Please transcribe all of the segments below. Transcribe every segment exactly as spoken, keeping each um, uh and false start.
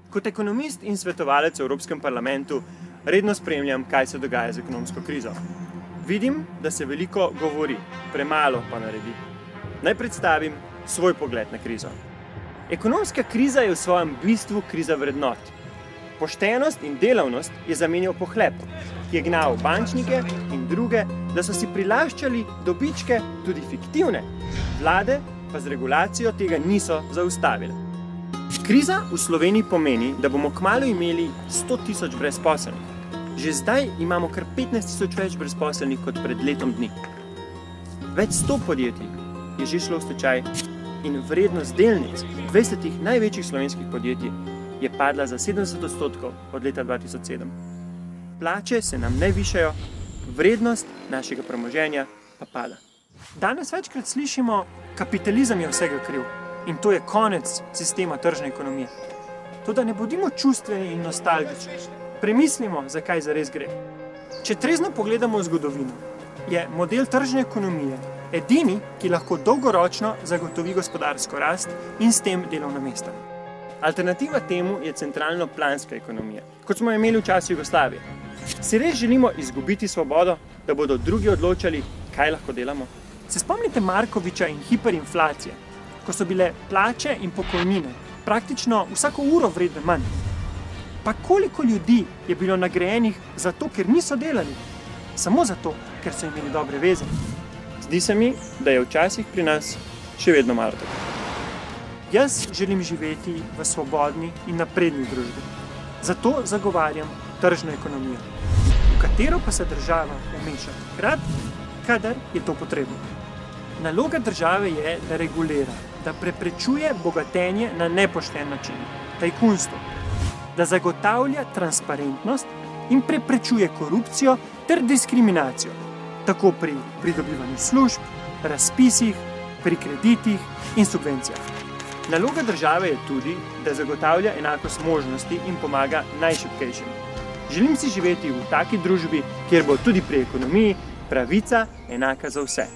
Kot ekonomist in svetovalec v Evropskem parlamentu redno spremljam, kaj se dogaja z ekonomsko krizo. Vidim, da se veliko govori, premalo pa naredi. Naj predstavim svoj pogled na krizo. Ekonomska kriza je v svojem bistvu kriza vrednot. Poštenost in delavnost je zamenjal pohlep, ki je gnal bančnike in druge, da so si prilaščali dobičke, tudi fiktivne. Vlade pa z regulacijo tega niso zaustavile. Kriza v Sloveniji pomeni, da bomo kmalu imeli sto tisoč brezposelnih. Že zdaj imamo kar petnajst tisoč več brezposelnih kot pred letom dni. Več sto podjetij je že šlo v stečaj in vrednost delnic dvajsetih največjih slovenskih podjetij je padla za sedemdeset odstotkov od leta dva tisoč sedem. Plače se nam ne višajo, vrednost našega premoženja pa pada. Danes večkrat slišimo, kapitalizem je vsega kriv in to je konec sistema tržne ekonomije. Toda ne bodimo čustveni in nostalgični. Premislimo, zakaj zares gre. Če trezno pogledamo v zgodovino, je model tržne ekonomije edini, ki lahko dolgoročno zagotovi gospodarsko rast in s tem delovna mesta. Alternativa temu je centralno-planska ekonomija, kot smo imeli v času Jugoslavije. Si res želimo izgubiti svobodo, da bodo drugi odločali, kaj lahko delamo? Se spomnite Markovića in hiperinflacije, ko so bile plače in pokojnine praktično vsako uro vredne manj? Pa koliko ljudi je bilo nagrajenih zato, ker niso delali? Samo zato, ker so imeli dobre veze. Zdi se mi, da je včasih pri nas še vedno malo tako. Jaz želim živeti v svobodni in napredni družbi. Zato zagovarjam tržno ekonomijo, v katero pa se država vmeša takrat, kadar je to potrebno. Naloga države je, da regulira, da preprečuje bogatenje na nepošten način, tajkunstvo, da zagotavlja transparentnost in preprečuje korupcijo ter diskriminacijo, tako pri pridobivanju služb, razpisih, pri kreditih in subvencijah. Naloga države je tudi, da zagotavlja enakost možnosti in pomaga najšibkejšim. Želim si živeti v taki družbi, kjer bo tudi pri ekonomiji pravica enaka za vse.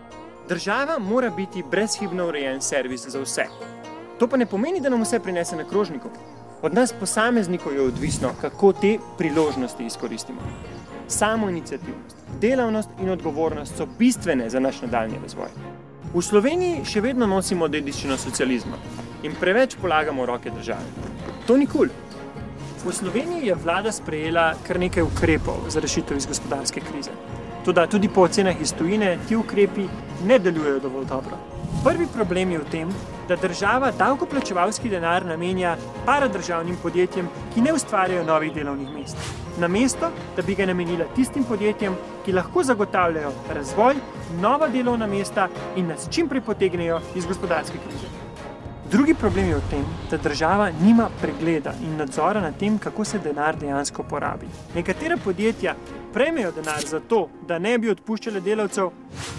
Država mora biti brezhibno urejen servis za vse. To pa ne pomeni, da nam vse prinese na krožniku. Od nas posameznikov je odvisno, kako te priložnosti izkoristimo. Samoiniciativnost, delavnost in odgovornost so bistvene za naš nadaljnji razvoj. V Sloveniji še vedno nosimo dediščino socializma in preveč polagamo roke države. To ni kul. V Sloveniji je vlada sprejela kar nekaj ukrepov za rešitev iz gospodarske krize. Toda tudi po ocenah iz tujine ti ukrepi ne delujejo dovolj dobro. Prvi problem je v tem, da država davkoplačevalski denar namenja paradržavnim podjetjem, ki ne ustvarjajo novih delovnih mest. Namesto, da bi ga namenila tistim podjetjem, ki lahko zagotavljajo razvoj, nova delovna mesta in nas čim prej potegnejo iz gospodarske krize. Drugi problem je v tem, da država nima pregleda in nadzora nad tem, kako se denar dejansko porabi. Nekatera podjetja prejmejo denar za to, da ne bi odpuščale delavcev,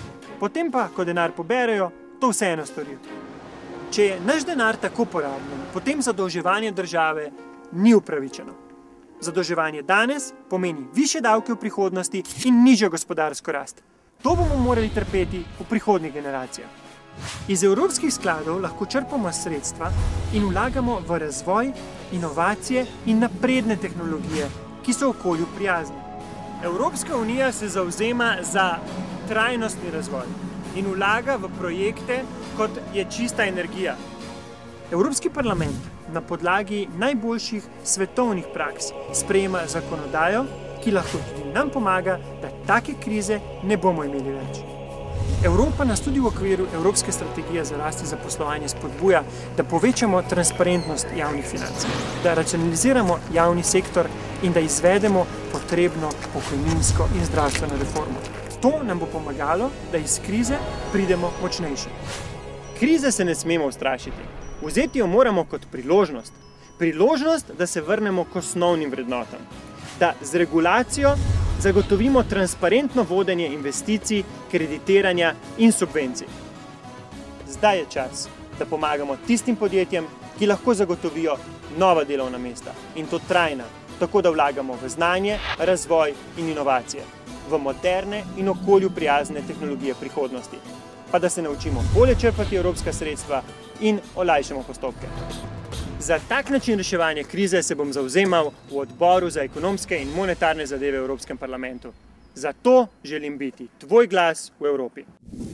potem pa, ko denar poberejo, to vseeno storijo. Če je naš denar tako porabljen, potem zadolževanje države ni upravičeno. Zadolževanje danes pomeni višje davke v prihodnosti in nižjo gospodarsko rast. To bomo morali trpeti v prihodnjih generacijah. Iz evropskih skladov lahko črpamo sredstva in vlagamo v razvoj, inovacije in napredne tehnologije, ki so okolju prijazne. Evropska unija se zavzema za trajnostni razvoj in vlaga v projekte, kot je čista energija. Evropski parlament na podlagi najboljših svetovnih praks sprejema zakonodajo, ki lahko tudi nam pomaga, da take krize ne bomo imeli več. Evropa nas tudi v okviru Evropske strategije za rast in zaposlovanje spodbuja, da povečamo transparentnost javnih financ, da racionaliziramo javni sektor in da izvedemo potrebno pokojninsko in zdravstveno reformo. To nam bo pomagalo, da iz krize pridemo močnejši. Krize se ne smemo ustrašiti. Vzeti jo moramo kot priložnost. Priložnost, da se vrnemo k osnovnim vrednotam. Da z regulacijo zagotovimo transparentno vodenje investicij, kreditiranja in subvencij. Zdaj je čas, da pomagamo tistim podjetjem, ki lahko zagotovijo nova delovna mesta in to trajna, tako da vlagamo v znanje, razvoj in inovacije, v moderne in okolju prijazne tehnologije prihodnosti, pa da se naučimo bolje črpati evropska sredstva in olajšamo postopke. Za tak način reševanja krize se bom zavzemal v odboru za ekonomske in monetarne zadeve v Evropskem parlamentu. Zato želim biti tvoj glas v Evropi.